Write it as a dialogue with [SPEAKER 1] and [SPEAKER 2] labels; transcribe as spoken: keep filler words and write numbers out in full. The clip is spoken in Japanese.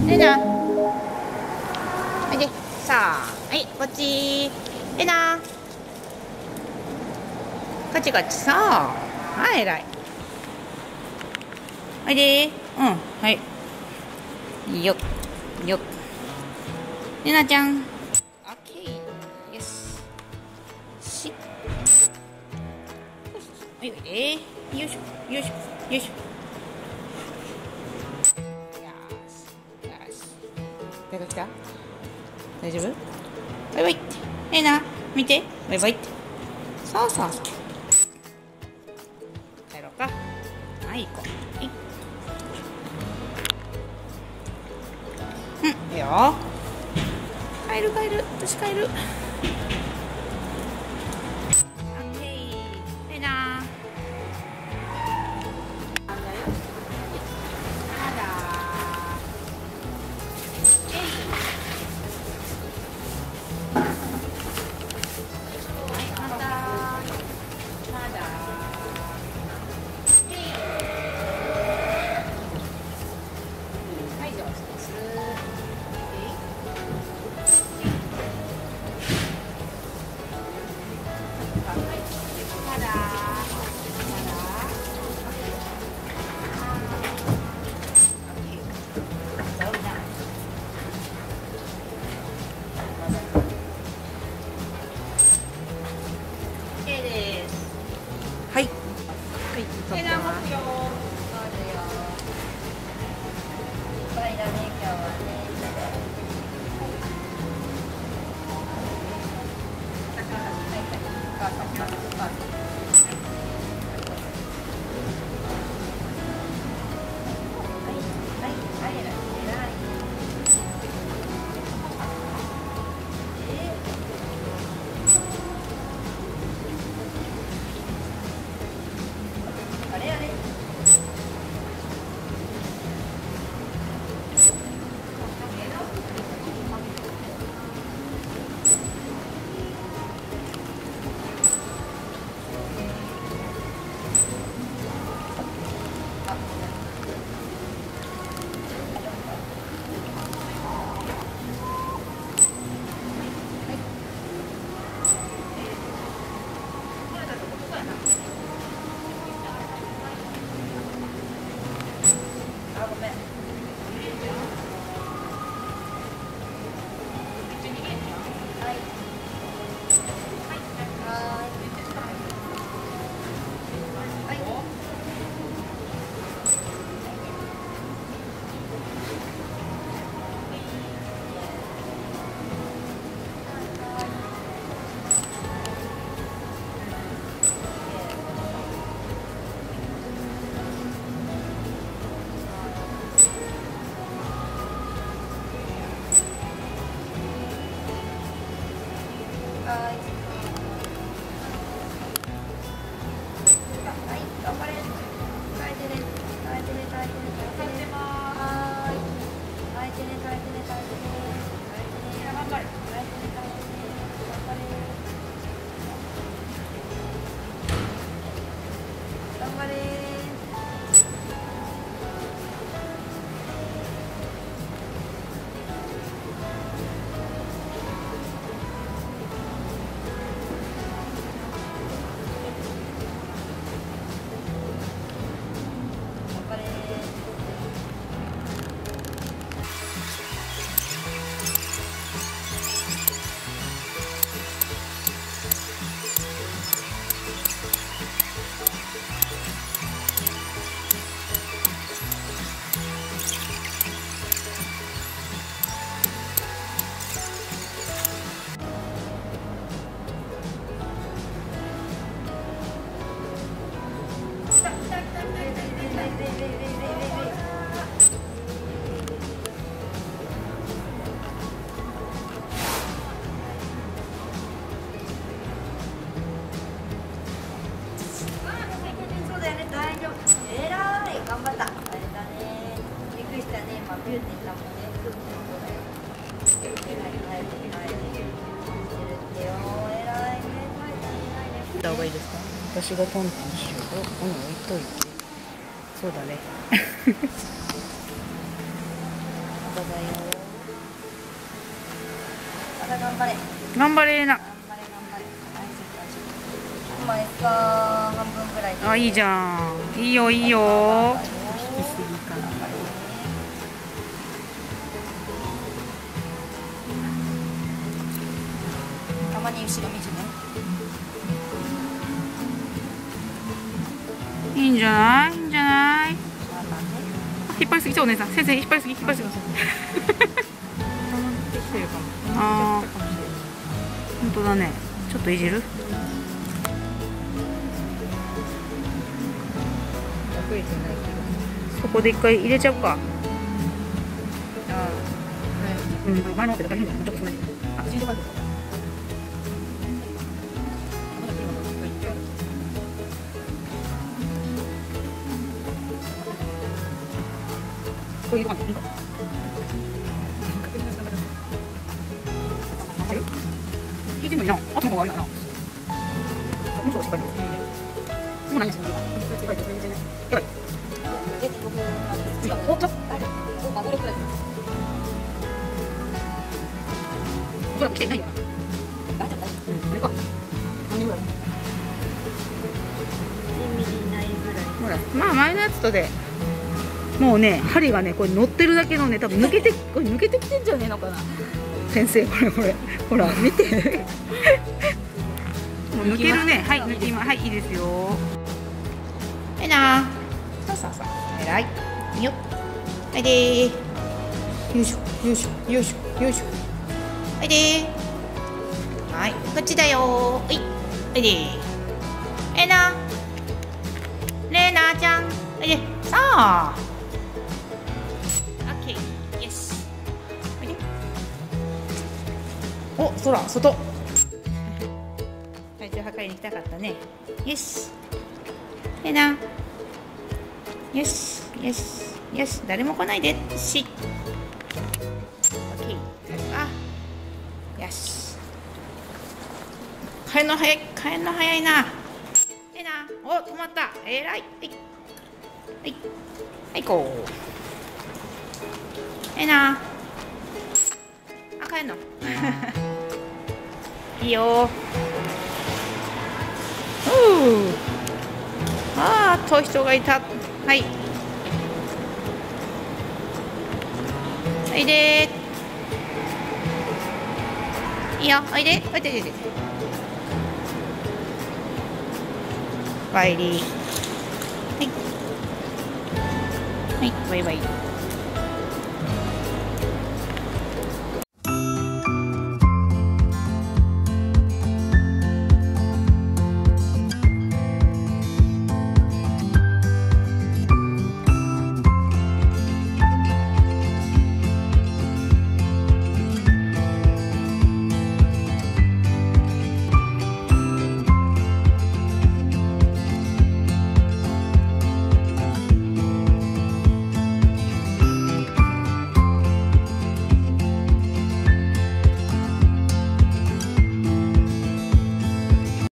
[SPEAKER 1] レナ。おいで。さあ、はい、こっち。レナ。こっちこっち、そう。はい、偉い。おいで。うん、はい。よっ、よっ。レナちゃん。オッケー。よし。し。おいおいで。よいしょ、よいしょ、よいしょ。出てきた？大丈夫？バイバイって。ええな、見て。バイバイって。そうそうそう。帰ろうか。はい、行こう。はい。うん、いいよ。帰る帰る。私帰る。オッケー。ええな。はい。はい、撮ってます。た方がいいですか？私がトントンしよう。この置いといて。そうだね。 トだよ。
[SPEAKER 2] また頑張れ。
[SPEAKER 1] 頑張れな。
[SPEAKER 2] 頑張れ頑張れ。大丈夫大丈夫。今エスカー半分ぐらいで。
[SPEAKER 1] あ、いいじゃん。いいよいいよ。
[SPEAKER 2] たまに後ろ見てね。
[SPEAKER 1] いいんじゃないいいんじゃない。引っ張りすぎちゃうお姉さん。先生引っ張りすぎ引っ張りすぎ。ああ、本当だね。ちょっといじる。そこで一回入れちゃうか。うん、前のってだから変だ。ちょっとそれ。あ、新庄バイク。こういう感じ。聞いてもいいな。あとの方があるな。もう少し失敗です。もう何ですか。やばい。おっと。マグロくらい。これ来てないよ。大丈夫大丈夫。うん、これか。何ぐらい。ミリないぐらい。ほら、まあ前のやつとで。もうね、針がね、これ乗ってるだけのね、多分抜けて、これ抜けてきてんじゃねえのかな。先生、これこれ、ほら、見て。もう抜けるね、はい、抜きま、はい、いいですよ。はいな。そうそうそう、えらい。よっ。はいでー。よいしょ、よいしょ、よいしょ、よいしょ。はいでー。はい、こっちだよー。はい、はいでー。えな。れなちゃん。はいで、さあ。お、空、外。体重測りに行きたかったね。よし。えな。よし、よし、よし、誰も来ないで。し。オッケー。あ。よし。帰るの早い、帰るの早いな。えな。お、止まった。えらい。はい。はい。はい、こう。えな。あ、帰るの。いいよ。ああ、遠い人がいた。はい。おいで。いいよ、おいで、おいで、おいで。バイリー。はい。はい、バイバイ。